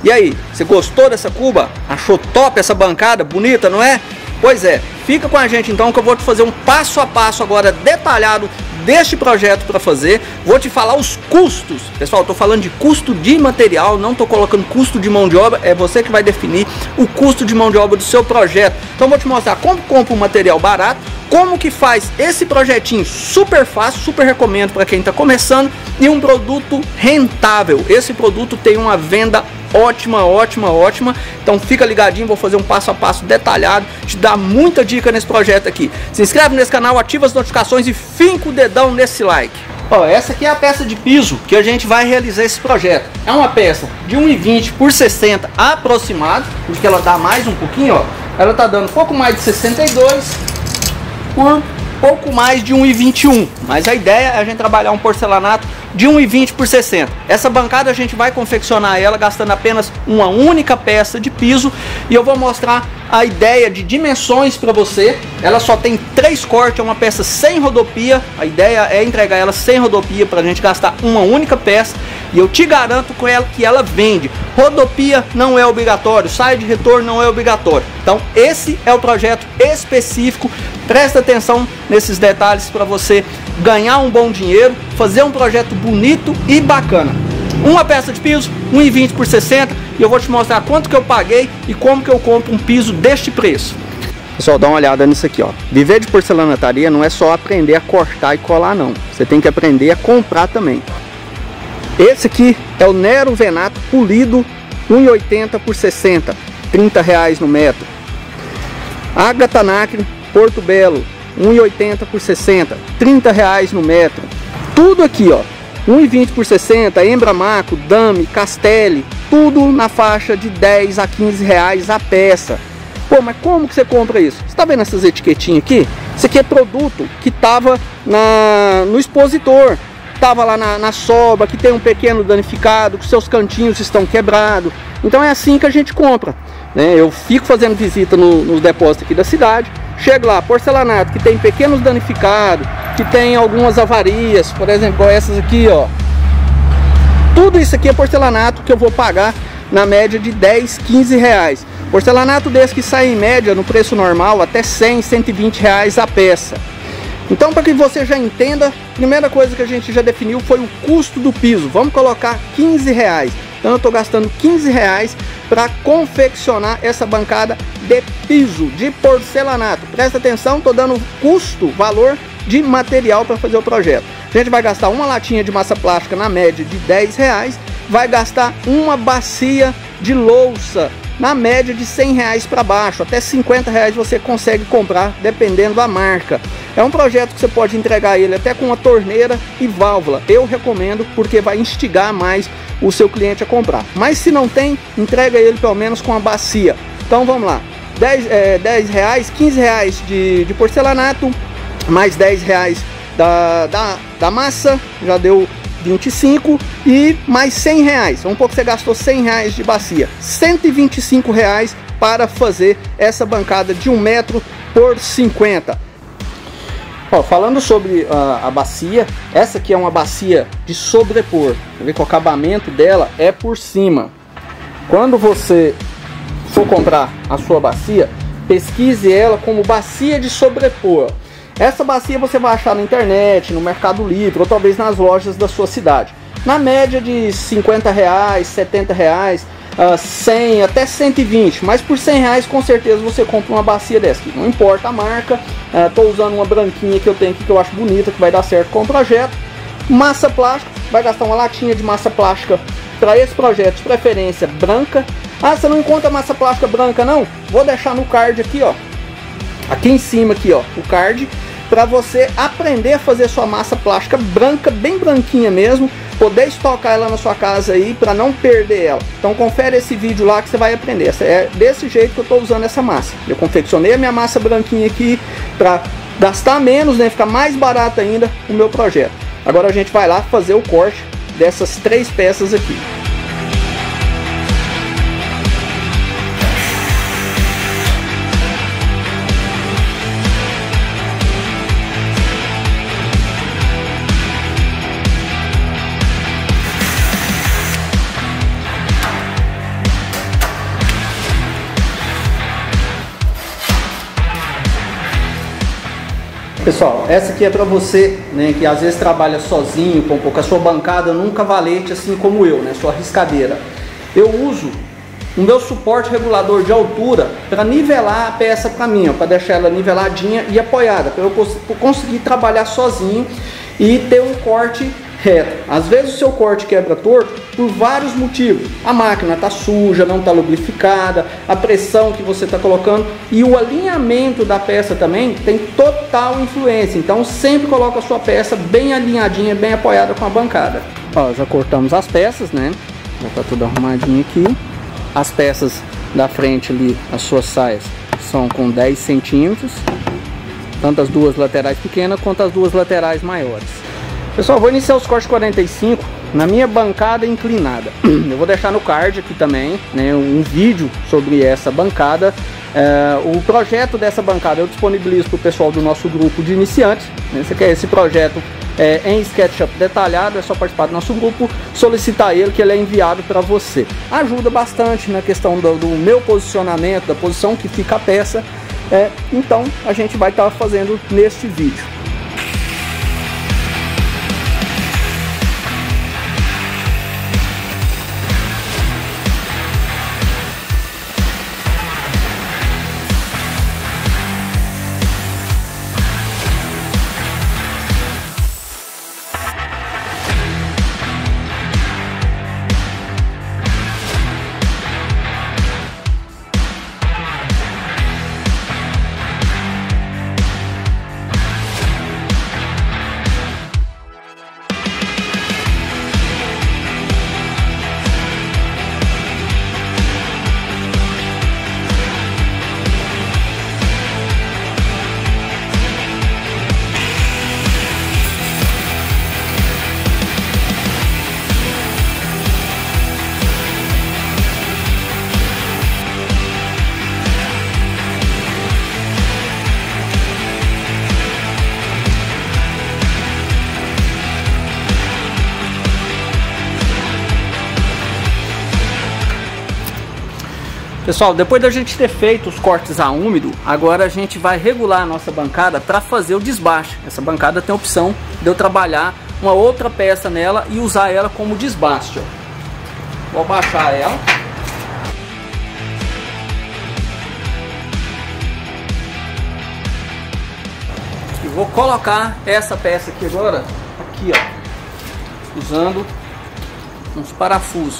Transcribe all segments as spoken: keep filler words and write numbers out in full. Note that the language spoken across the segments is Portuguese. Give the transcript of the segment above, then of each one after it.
E aí, você gostou dessa cuba? Achou top essa bancada? Bonita, não é? Pois é, fica com a gente então que eu vou te fazer um passo a passo agora detalhado deste projeto para fazer. Vou te falar os custos. Pessoal, eu tô falando de custo de material, não tô colocando custo de mão de obra, é você que vai definir o custo de mão de obra do seu projeto. Então vou te mostrar como compra um material barato, como que faz esse projetinho super fácil, super recomendo para quem está começando, e um produto rentável. Esse produto tem uma venda ótima, ótima, ótima. Então fica ligadinho, vou fazer um passo a passo detalhado, te dar muita dica nesse projeto aqui. Se inscreve nesse canal, ativa as notificações e finca o dedão nesse like. Ó, essa aqui é a peça de piso que a gente vai realizar esse projeto. É uma peça de um e vinte por sessenta aproximado, porque ela dá mais um pouquinho, ó. Ela tá dando pouco mais de sessenta e dois por pouco mais de um e vinte e um, mas a ideia é a gente trabalhar um porcelanato de um e vinte por sessenta. Essa bancada a gente vai confeccionar ela gastando apenas uma única peça de piso, e eu vou mostrar a ideia de dimensões para você. Ela só tem três cortes, é uma peça sem rodopia. A ideia é entregar ela sem rodopia para a gente gastar uma única peça, e eu te garanto com ela que ela vende. Rodopia não é obrigatório, saia de retorno não é obrigatório. Então esse é o projeto específico. Presta atenção nesses detalhes para você ganhar um bom dinheiro, fazer um projeto bonito e bacana. Uma peça de piso, um e vinte por sessenta, e eu vou te mostrar quanto que eu paguei e como que eu compro um piso deste preço. Pessoal, dá uma olhada nisso aqui, ó. Viver de porcelanataria não é só aprender a cortar e colar, não. Você tem que aprender a comprar também. Esse aqui é o Nero Venato polido, um e oitenta por sessenta, trinta reais no metro. Ágata Nacre Porto Belo, um e oitenta por sessenta, trinta reais no metro. Tudo aqui, ó, um e vinte por sessenta, Embramaco, Dame, Castelli, tudo na faixa de dez a quinze reais a peça. Pô, mas como que você compra isso? Você tá vendo essas etiquetinhas aqui? Isso aqui é produto que tava na, no expositor, tava lá na, na sobra, que tem um pequeno danificado, que seus cantinhos estão quebrados. Então é assim que a gente compra, né? Eu fico fazendo visita no, nos depósitos aqui da cidade. Chego lá, porcelanato que tem pequenos danificados, que tem algumas avarias, por exemplo, essas aqui, ó. Tudo isso aqui é porcelanato que eu vou pagar na média de dez, quinze reais. Porcelanato desse que sai em média no preço normal até cem, cento e vinte reais a peça. Então, para que você já entenda, a primeira coisa que a gente já definiu foi o custo do piso. Vamos colocar quinze reais. Então eu estou gastando quinze reais para confeccionar essa bancada de piso, de porcelanato. Presta atenção, estou dando custo, valor de material para fazer o projeto. A gente vai gastar uma latinha de massa plástica na média de dez reais, vai gastar uma bacia de louça na média de cem reais para baixo, até cinquenta reais você consegue comprar dependendo da marca. É um projeto que você pode entregar ele até com uma torneira e válvula. Eu recomendo porque vai instigar mais o seu cliente a comprar. Mas se não tem, entrega ele pelo menos com a bacia. Então vamos lá, dez, é, dez reais, quinze reais de, de porcelanato, mais dez reais da, da, da massa, já deu vinte e cinco, e mais cem reais. Vamos supor que você gastou cem reais de bacia, cento e vinte e cinco reais para fazer essa bancada de um metro por cinquenta. Ó, falando sobre uh, a bacia, essa aqui é uma bacia de sobrepor. Você vê que o acabamento dela é por cima. Quando você for comprar a sua bacia, pesquise ela como bacia de sobrepor. Essa bacia você vai achar na internet, no Mercado Livre, ou talvez nas lojas da sua cidade. Na média de cinquenta reais, setenta reais, uh, cem, até cento e vinte. Mas por cem reais com certeza você compra uma bacia dessa. Não importa a marca. Estou uh, usando uma branquinha que eu tenho aqui que eu acho bonita, que vai dar certo com o projeto. Massa plástica, vai gastar uma latinha de massa plástica para esse projeto, de preferência branca. Ah, você não encontra massa plástica branca não? Vou deixar no card aqui, ó. Aqui em cima aqui, ó, o card, para você aprender a fazer sua massa plástica branca, bem branquinha mesmo, poder estocar ela na sua casa aí para não perder ela. Então confere esse vídeo lá que você vai aprender. É desse jeito que eu estou usando essa massa. Eu confeccionei a minha massa branquinha aqui para gastar menos, né, ficar mais barato ainda o meu projeto. Agora a gente vai lá fazer o corte dessas três peças aqui. Pessoal, essa aqui é para você, né, que às vezes trabalha sozinho, com, com a sua bancada nunca valete, assim como eu, né, sua riscadeira. Eu uso o meu suporte regulador de altura para nivelar a peça para mim, para deixar ela niveladinha e apoiada, para eu cons conseguir trabalhar sozinho e ter um corte reto. Às vezes o seu corte quebra torto por vários motivos. A máquina está suja, não está lubrificada, a pressão que você está colocando e o alinhamento da peça também tem total influência. Então sempre coloca a sua peça bem alinhadinha, bem apoiada com a bancada. Ó, já cortamos as peças, né? Já está tudo arrumadinho aqui. As peças da frente ali, as suas saias, são com dez centímetros. Tanto as duas laterais pequenas quanto as duas laterais maiores. Pessoal, vou iniciar os cortes quarenta e cinco na minha bancada inclinada. Eu vou deixar no card aqui também, né, um vídeo sobre essa bancada. É, o projeto dessa bancada eu disponibilizo para o pessoal do nosso grupo de iniciantes. Né, você quer esse projeto é, em SketchUp detalhado, é só participar do nosso grupo, solicitar ele que ele é enviado para você. Ajuda bastante na questão do, do meu posicionamento, da posição que fica a peça. É, então a gente vai estar fazendo neste vídeo. Pessoal, depois da gente ter feito os cortes a úmido, agora a gente vai regular a nossa bancada para fazer o desbaste. Essa bancada tem a opção de eu trabalhar uma outra peça nela e usar ela como desbaste. Ó. Vou baixar ela. E vou colocar essa peça aqui agora, aqui ó, usando uns parafusos.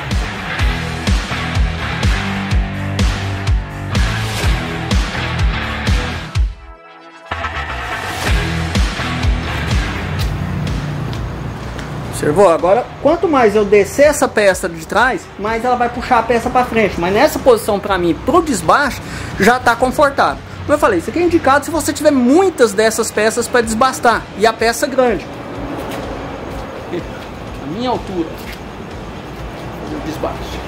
Observou? Agora, quanto mais eu descer essa peça de trás, mais ela vai puxar a peça para frente. Mas nessa posição, para mim, pro desbaste, já está confortável. Como eu falei, isso aqui é indicado se você tiver muitas dessas peças para desbastar. E a peça grande. A minha altura. O desbaste.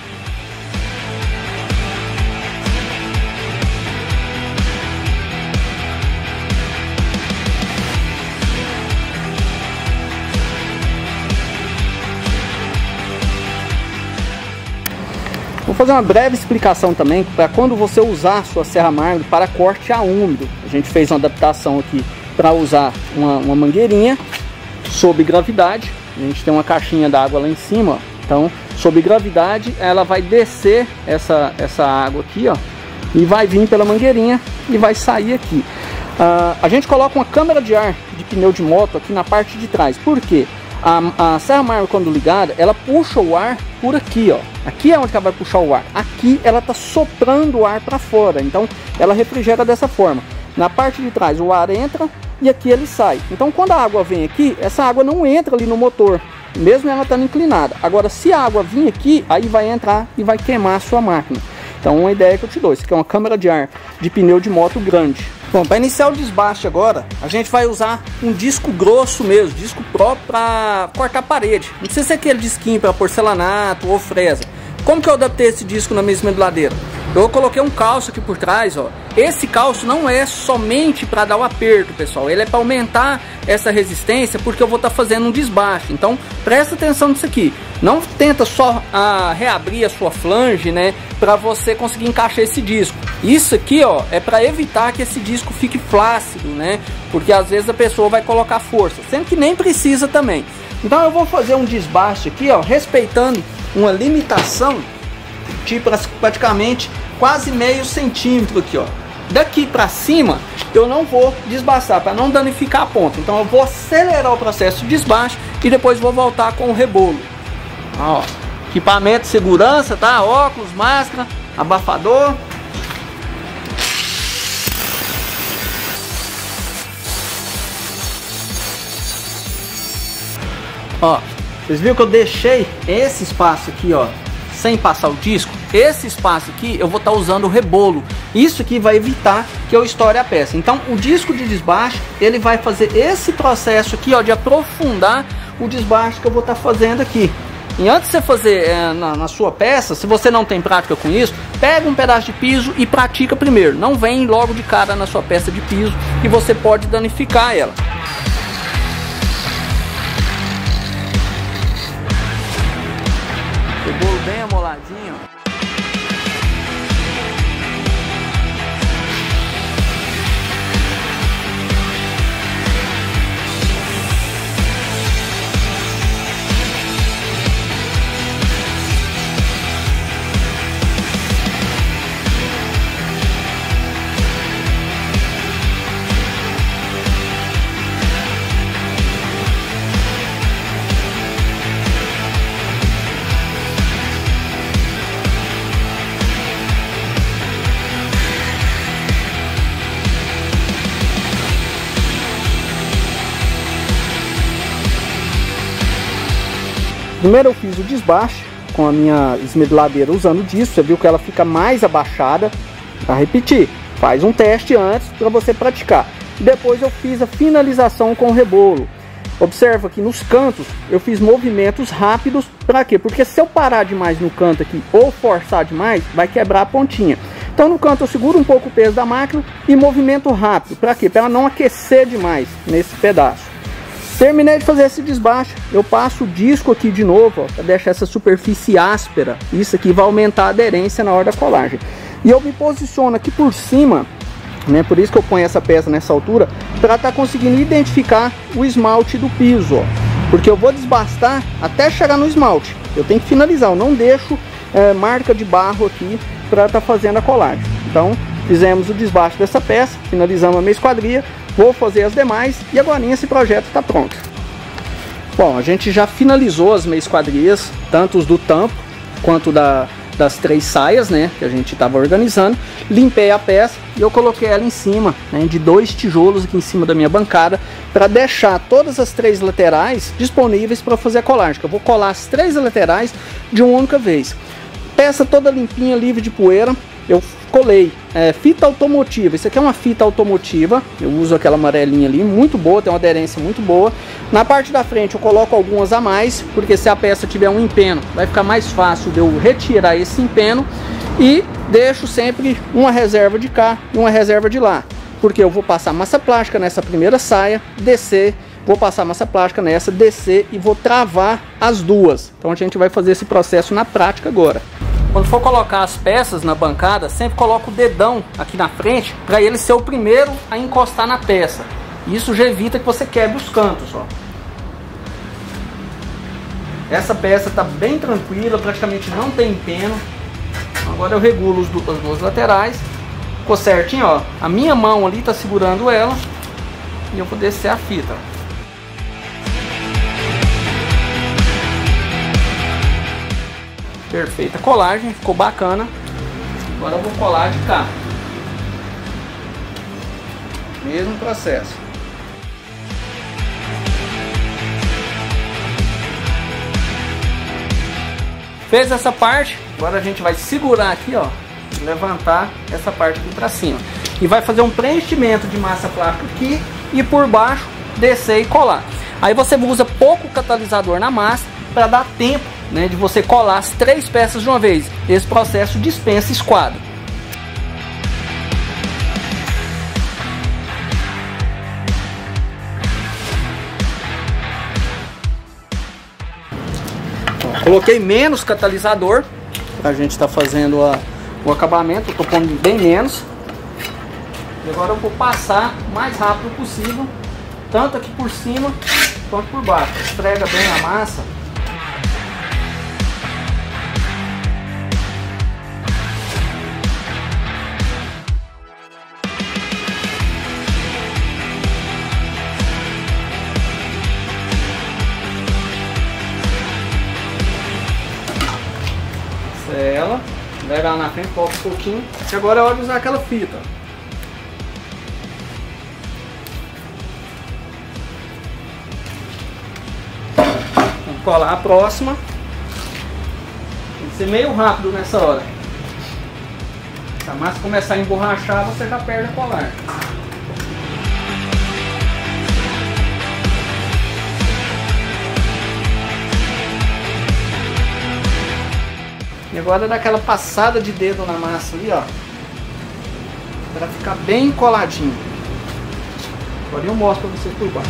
Vou fazer uma breve explicação também para quando você usar sua serra mármore para corte a úmido. A gente fez uma adaptação aqui para usar uma, uma mangueirinha sob gravidade. A gente tem uma caixinha d'água lá em cima, ó. Então sob gravidade ela vai descer essa, essa água aqui, ó, e vai vir pela mangueirinha e vai sair aqui. Uh, a gente coloca uma câmara de ar de pneu de moto aqui na parte de trás. Por quê? A, a serra mármore, quando ligada, ela puxa o ar por aqui, ó. Aqui é onde ela vai puxar o ar. Aqui ela tá soprando o ar para fora. Então ela refrigera dessa forma. Na parte de trás o ar entra e aqui ele sai. Então quando a água vem aqui, essa água não entra ali no motor, mesmo ela estando inclinada. Agora se a água vir aqui, aí vai entrar e vai queimar a sua máquina. Então uma ideia que eu te dou, isso aqui é uma câmara de ar de pneu de moto grande. Bom, para iniciar o desbaste agora, a gente vai usar um disco grosso mesmo, disco próprio para cortar parede. Não precisa ser aquele disquinho para porcelanato ou fresa. Como que eu adaptei esse disco na minha esmeduladeira? Eu coloquei um calço aqui por trás, ó. Esse calço não é somente para dar o aperto, pessoal. Ele é para aumentar essa resistência, porque eu vou estar tá fazendo um desbaste. Então, presta atenção nisso aqui. Não tenta só a, reabrir a sua flange, né, para você conseguir encaixar esse disco. Isso aqui, ó, é para evitar que esse disco fique flácido, né? Porque às vezes a pessoa vai colocar força, sendo que nem precisa também. Então, eu vou fazer um desbaste aqui, ó, respeitando uma limitação de praticamente quase meio centímetro aqui, ó. Daqui para cima eu não vou desbastar para não danificar a ponta. Então eu vou acelerar o processo de desbaste e depois vou voltar com o rebolo. Ó, equipamento de segurança, tá? Óculos, máscara, abafador. Ó, vocês viram que eu deixei esse espaço aqui, ó, sem passar o disco? Esse espaço aqui eu vou estar tá usando o rebolo. Isso aqui vai evitar que eu estoure a peça. Então o disco de desbaste, ele vai fazer esse processo aqui, ó, de aprofundar o desbaste que eu vou estar tá fazendo aqui. E antes de você fazer é, na, na sua peça, se você não tem prática com isso, pega um pedaço de piso e pratica primeiro. Não vem logo de cara na sua peça de piso, que você pode danificar ela. Rebolo bem amoladinho. Primeiro eu fiz o desbaste com a minha esmedeladeira usando disso. Você viu que ela fica mais abaixada. Para repetir, faz um teste antes para você praticar. Depois eu fiz a finalização com o rebolo. Observa que nos cantos eu fiz movimentos rápidos. Para quê? Porque se eu parar demais no canto aqui ou forçar demais, vai quebrar a pontinha. Então no canto eu seguro um pouco o peso da máquina e movimento rápido. Para quê? Para ela não aquecer demais nesse pedaço. Terminei de fazer esse desbaste, eu passo o disco aqui de novo, para deixar essa superfície áspera. Isso aqui vai aumentar a aderência na hora da colagem. E eu me posiciono aqui por cima, né, por isso que eu ponho essa peça nessa altura, para estar tá conseguindo identificar o esmalte do piso, ó. Porque eu vou desbastar até chegar no esmalte. Eu tenho que finalizar, eu não deixo é, marca de barro aqui para estar tá fazendo a colagem. Então, fizemos o desbaste dessa peça, finalizamos a minha esquadria. Vou fazer as demais e agora esse projeto está pronto. Bom, a gente já finalizou as meias esquadrias, tanto os do tampo quanto da, das três saias, né, que a gente estava organizando. Limpei a peça e eu coloquei ela em cima, né, de dois tijolos aqui em cima da minha bancada, para deixar todas as três laterais disponíveis para fazer a colagem. Eu vou colar as três laterais de uma única vez. Peça toda limpinha, livre de poeira. Eu colei é, fita automotiva. Isso aqui é uma fita automotiva. Eu uso aquela amarelinha ali, muito boa, tem uma aderência muito boa. Na parte da frente eu coloco algumas a mais, porque se a peça tiver um empeno, vai ficar mais fácil de eu retirar esse empeno. E deixo sempre uma reserva de cá e uma reserva de lá, porque eu vou passar massa plástica nessa primeira saia, descer, vou passar massa plástica nessa, descer e vou travar as duas. Então a gente vai fazer esse processo na prática agora. Quando for colocar as peças na bancada, sempre coloca o dedão aqui na frente, para ele ser o primeiro a encostar na peça. Isso já evita que você quebre os cantos, ó. Essa peça está bem tranquila, praticamente não tem empeno. Agora eu regulo os do, as duas laterais. Ficou certinho, ó. A minha mão ali está segurando ela e eu vou descer a fita. Perfeita colagem, ficou bacana. Agora eu vou colar de cá. Mesmo processo. Fez essa parte, agora a gente vai segurar aqui, ó, levantar essa parte aqui para cima. E vai fazer um preenchimento de massa plástica aqui e por baixo descer e colar. Aí você usa pouco catalisador na massa para dar tempo, né, de você colar as três peças de uma vez. Esse processo dispensa esquadro. Coloquei menos catalisador. A gente está fazendo a, o acabamento. Eu tô pondo bem menos. E agora eu vou passar o mais rápido possível. Tanto aqui por cima quanto por baixo. Esfrega bem a massa. Ela, leva ela na frente, volta um pouquinho. E agora é hora de usar aquela fita. Vamos colar a próxima. Tem que ser meio rápido nessa hora. Se a massa começar a emborrachar, você já perde a colar. E agora dá aquela passada de dedo na massa ali, ó, para ficar bem coladinho. Agora eu mostro para vocês por baixo.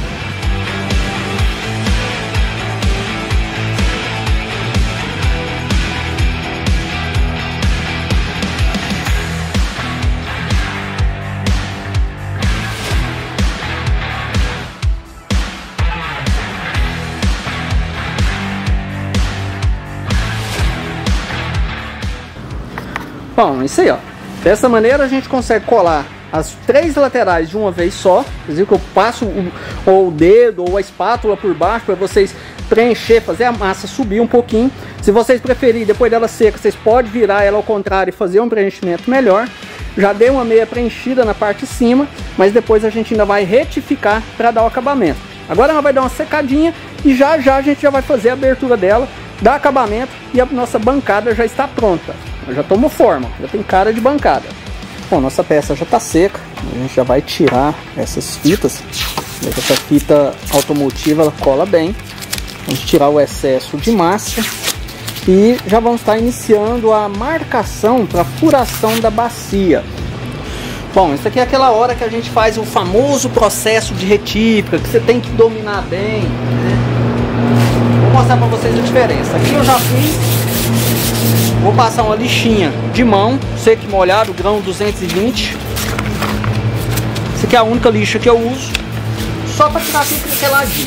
Bom, isso aí, ó. Dessa maneira a gente consegue colar as três laterais de uma vez só. Quer dizer que eu passo o, ou o dedo ou a espátula por baixo para vocês preencher, fazer a massa subir um pouquinho. Se vocês preferirem, depois dela seca, vocês podem virar ela ao contrário e fazer um preenchimento melhor. Já dei uma meia preenchida na parte de cima, mas depois a gente ainda vai retificar para dar o acabamento. Agora ela vai dar uma secadinha e já já a gente já vai fazer a abertura dela, dar acabamento e a nossa bancada já está pronta. Já tomou forma, já tem cara de bancada. Bom, nossa peça já está seca. A gente já vai tirar essas fitas. Essa fita automotiva ela cola bem. Vamos tirar o excesso de massa. E já vamos estar iniciando a marcação para furação da bacia. Bom, isso aqui é aquela hora que a gente faz o famoso processo de retífica, que você tem que dominar bem, né? Vou mostrar para vocês a diferença. Aqui eu já fiz. Vou passar uma lixinha de mão, seco e molhado, grão duzentos e vinte. Essa aqui é a única lixa que eu uso, só para tirar aquele craqueladinho.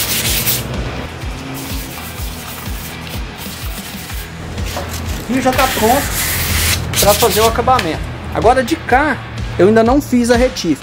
Aqui já está pronto para fazer o acabamento. Agora de cá, eu ainda não fiz a retífica.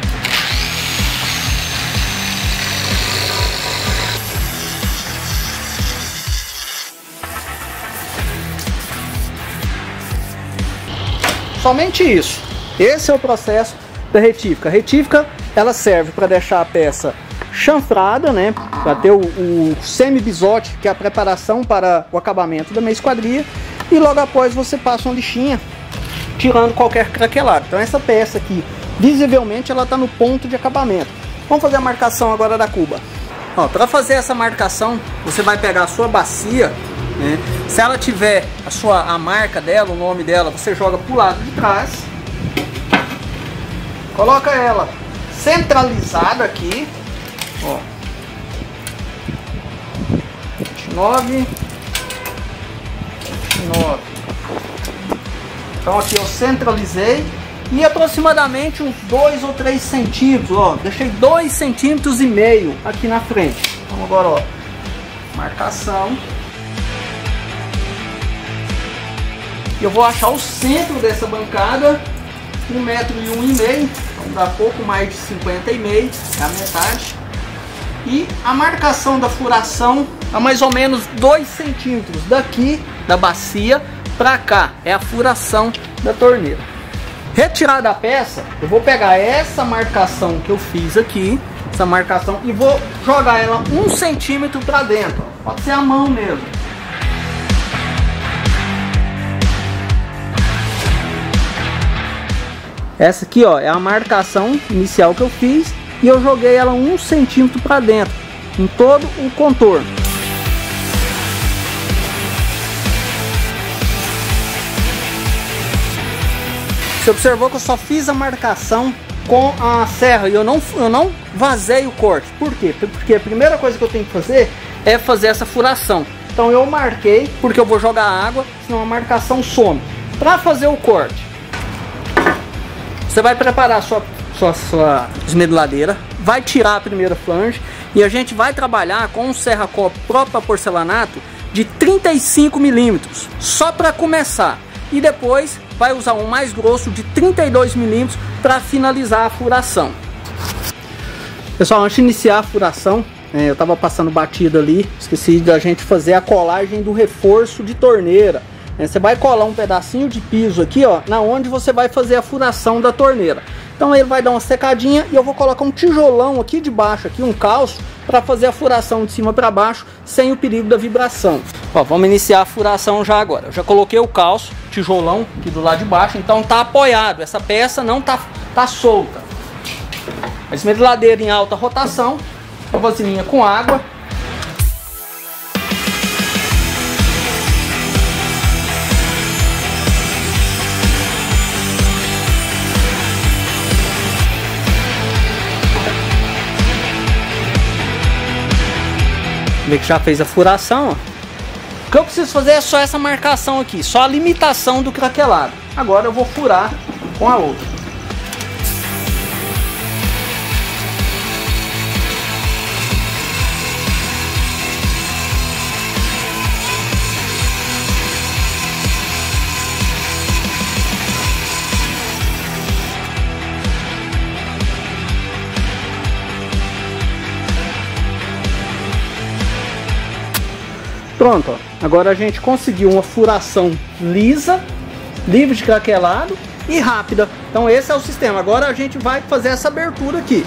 Somente isso. Esse é o processo da retífica. A retífica ela serve para deixar a peça chanfrada, né? Para ter o, o semi-bisote, que é a preparação para o acabamento da meia esquadria. E logo após você passa uma lixinha, tirando qualquer craquelado. Então essa peça aqui, visivelmente, ela está no ponto de acabamento. Vamos fazer a marcação agora da cuba. Para fazer essa marcação, você vai pegar a sua bacia. Né? Se ela tiver a sua a marca dela, o nome dela, você joga pro lado de trás, coloca ela centralizada aqui, ó, vinte e nove, vinte e nove. Então aqui eu centralizei e aproximadamente uns dois ou três centímetros, ó, deixei dois centímetros e meio aqui na frente. Então agora, ó, marcação. Eu vou achar o centro dessa bancada, um metro e um e meio, então dá pouco mais de cinquenta e meio, é a metade. E a marcação da furação a mais ou menos dois centímetros daqui da bacia para cá, é a furação da torneira. Retirada a peça, eu vou pegar essa marcação que eu fiz aqui, essa marcação, e vou jogar ela um centímetro para dentro, pode ser a mão mesmo. Essa aqui, ó, é a marcação inicial que eu fiz e eu joguei ela um centímetro para dentro, em todo o contorno. Você observou que eu só fiz a marcação com a serra e eu não, eu não vazei o corte. Por quê? Porque a primeira coisa que eu tenho que fazer é fazer essa furação. Então eu marquei, porque eu vou jogar água, senão a marcação some. Para fazer o corte, você vai preparar a sua, sua, sua esmeduladeira, vai tirar a primeira flange e a gente vai trabalhar com um serra-copo próprio para porcelanato de trinta e cinco milímetros, só para começar. E depois vai usar um mais grosso de trinta e dois milímetros para finalizar a furação. Pessoal, antes de iniciar a furação, é, eu estava passando batida ali, esqueci da gente fazer a colagem do reforço de torneira. É, você vai colar um pedacinho de piso aqui, ó, na onde você vai fazer a furação da torneira. Então ele vai dar uma secadinha e eu vou colocar um tijolão aqui de baixo, aqui um calço, para fazer a furação de cima para baixo, sem o perigo da vibração. Ó, vamos iniciar a furação já agora. Eu já coloquei o calço, tijolão aqui do lado de baixo, então tá apoiado. Essa peça não tá, tá solta. A esmeduladeira em alta rotação, uma vasilhinha com água. Vê que já fez a furação, ó. O que eu preciso fazer é só essa marcação aqui, só a limitação do craquelado. Agora eu vou furar com a outra. Pronto, ó. Agora a gente conseguiu uma furação lisa, livre de craquelado e rápida. Então esse é o sistema. Agora a gente vai fazer essa abertura aqui.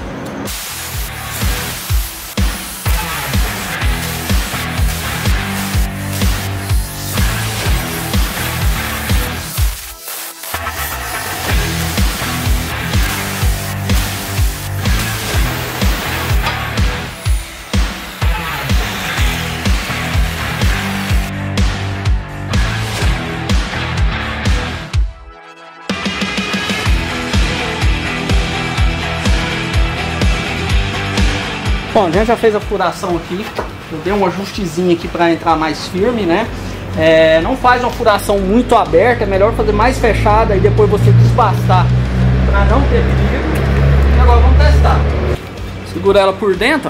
Bom, a gente já fez a furação aqui, eu dei um ajustezinho aqui para entrar mais firme, né? É, não faz uma furação muito aberta, é melhor fazer mais fechada e depois você desbastar para não ter perigo. E agora vamos testar. Segura ela por dentro,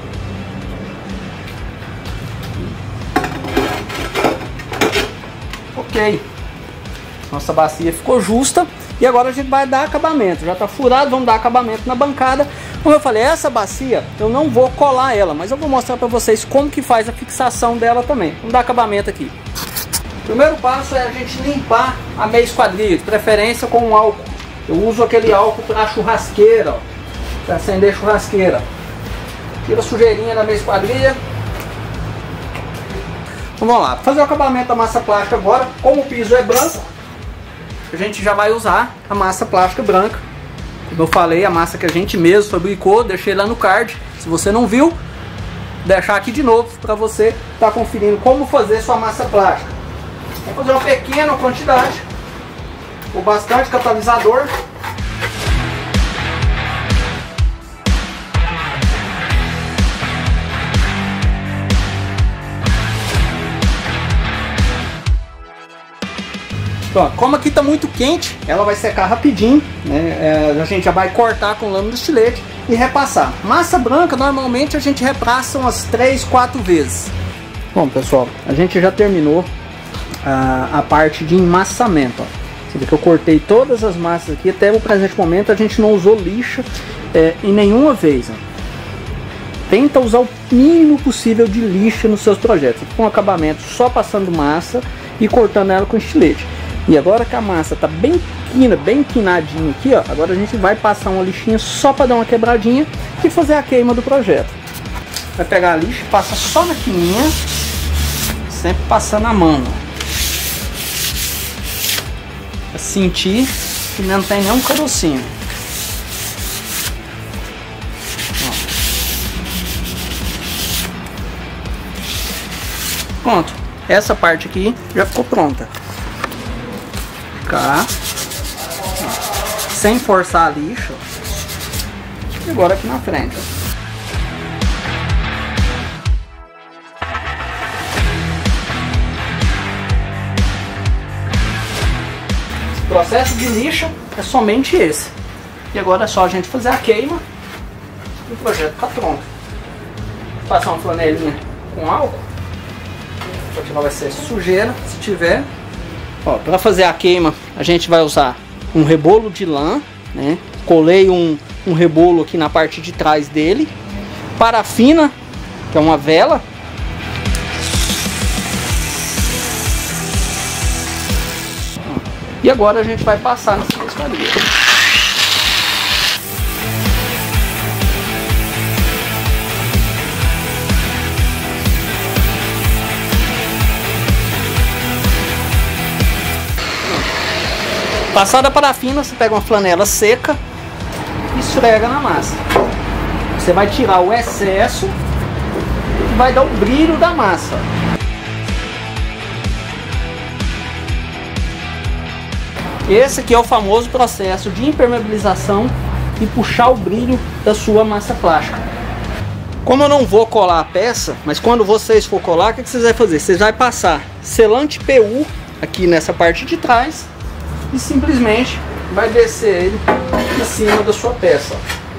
ó. Ok. Nossa bacia ficou justa. E agora a gente vai dar acabamento. Já está furado, vamos dar acabamento na bancada. Como eu falei, essa bacia eu não vou colar ela, mas eu vou mostrar para vocês como que faz a fixação dela também. Vamos dar acabamento aqui. O primeiro passo é a gente limpar a meia esquadrilha, de preferência com um álcool. Eu uso aquele álcool para churrasqueira, para acender churrasqueira. Tira a sujeirinha da meia esquadrilha. Então, vamos lá, fazer o acabamento da massa plástica agora. Como o piso é branco, a gente já vai usar a massa plástica branca. Como eu falei, a massa que a gente mesmo fabricou, deixei lá no card. Se você não viu, deixar aqui de novo para você estar conferindo como fazer sua massa plástica. Vou fazer uma pequena quantidade, com bastante catalisador. Pronto, como aqui está muito quente, ela vai secar rapidinho, né? É, a gente já vai cortar com lâmina de estilete e repassar. Massa branca, normalmente a gente repassa umas três, quatro vezes. Bom, pessoal, a gente já terminou a, a parte de emmassamento. Ó. Você vê que eu cortei todas as massas aqui, até o presente momento a gente não usou lixa é, em nenhuma vez. Ó. Tenta usar o mínimo possível de lixa nos seus projetos. Com acabamento só passando massa e cortando ela com estilete. E agora que a massa tá bem quina, bem quinadinha aqui, ó, agora a gente vai passar uma lixinha só para dar uma quebradinha e fazer a queima do projeto. Vai pegar a lixa, passa só na quininha, sempre passando a mão, para sentir que não tem nenhum carocinho. Ó. Pronto, essa parte aqui já ficou pronta. Cá, sem forçar a lixa. E agora aqui na frente, ó. O processo de lixa é somente esse. E agora é só a gente fazer a queima e o projeto está pronto. Vou passar uma flanelinha com álcool para tirar vai ser sujeira, se tiver. Para fazer a queima a gente vai usar um rebolo de lã, né? Colei um, um rebolo aqui na parte de trás dele, parafina, que é uma vela, e agora a gente vai passar nessa pescaria. Passada a parafina, você pega uma flanela seca e esfrega na massa. Você vai tirar o excesso e vai dar o brilho da massa. Esse aqui é o famoso processo de impermeabilização e puxar o brilho da sua massa plástica. Como eu não vou colar a peça, mas quando vocês for colar, o que vocês vão fazer? Vocês vão passar selante P U aqui nessa parte de trás e simplesmente vai descer ele em cima da sua peça.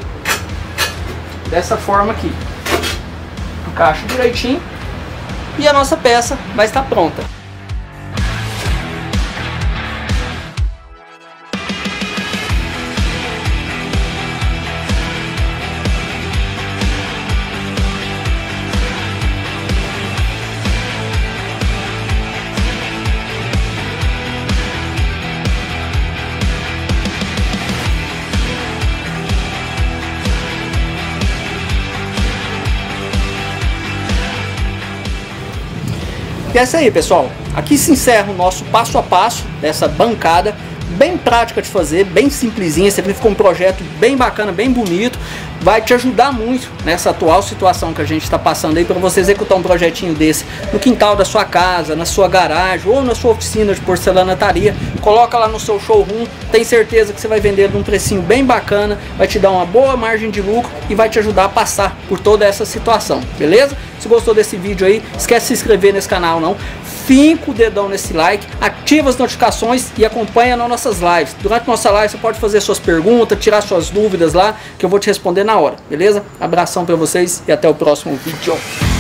Dessa forma aqui. Encaixa direitinho e a nossa peça vai estar pronta. E é isso aí, pessoal. Aqui se encerra o nosso passo a passo dessa bancada, bem prática de fazer, bem simplesinha. Você ficou um projeto bem bacana, bem bonito. Vai te ajudar muito nessa atual situação que a gente está passando aí, para você executar um projetinho desse no quintal da sua casa, na sua garagem ou na sua oficina de porcelanaria. Coloca lá no seu showroom, tem certeza que você vai vender num precinho bem bacana, vai te dar uma boa margem de lucro e vai te ajudar a passar por toda essa situação, beleza? Se gostou desse vídeo aí, esquece de se inscrever nesse canal não, finca o dedão nesse like, ativa as notificações e acompanha nas nossas lives. Durante nossa live você pode fazer suas perguntas, tirar suas dúvidas lá, que eu vou te responder na hora, beleza? Abração pra vocês e até o próximo vídeo.